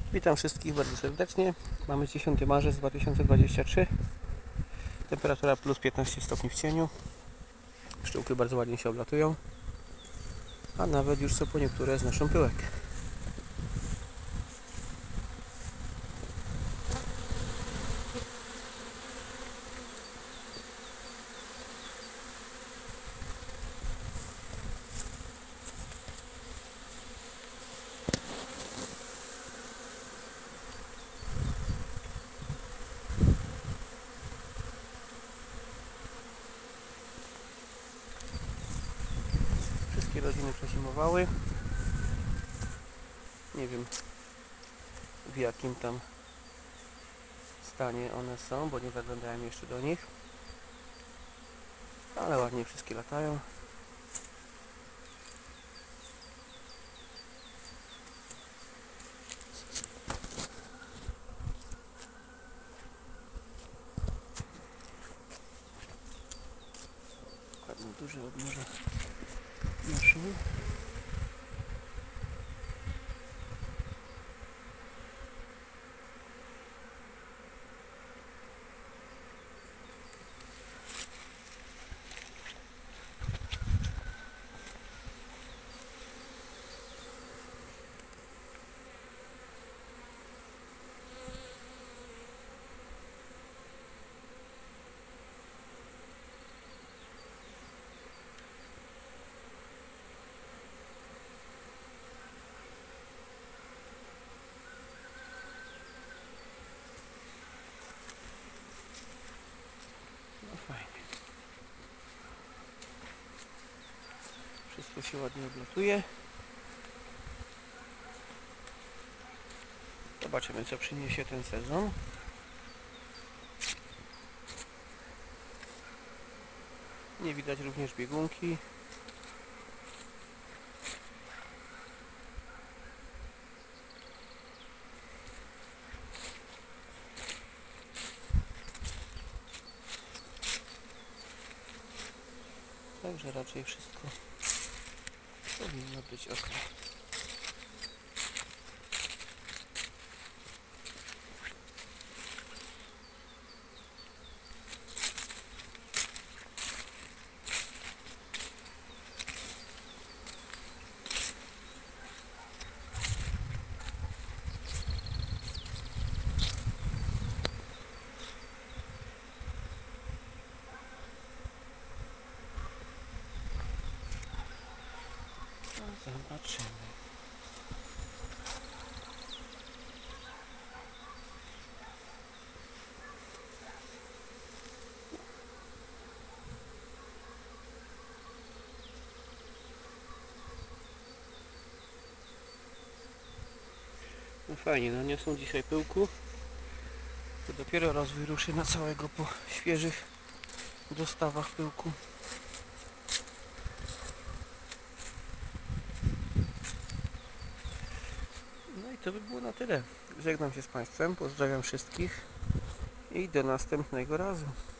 Witam wszystkich bardzo serdecznie. Mamy 10 marzec 2023. Temperatura plus 15 stopni w cieniu. Pszczółki bardzo ładnie się oblatują, a nawet już co po niektóre znoszą pyłek. Wszystkie rodziny przezimowały. Nie wiem, w jakim tam stanie one są, bo nie zaglądałem jeszcze do nich, ale ładnie wszystkie latają. Ładnie duże odmórze noszą. No fajnie. Wszystko się ładnie oblatuje. Zobaczymy, co przyniesie ten sezon. Nie widać również biegunki. Także raczej wszystko powinno być ok. Zobaczymy. No fajnie, no nie są dzisiaj pyłku. To dopiero rozwój ruszy na całego po świeżych dostawach pyłku. No i to by było na tyle. Żegnam się z Państwem, pozdrawiam wszystkich i do następnego razu.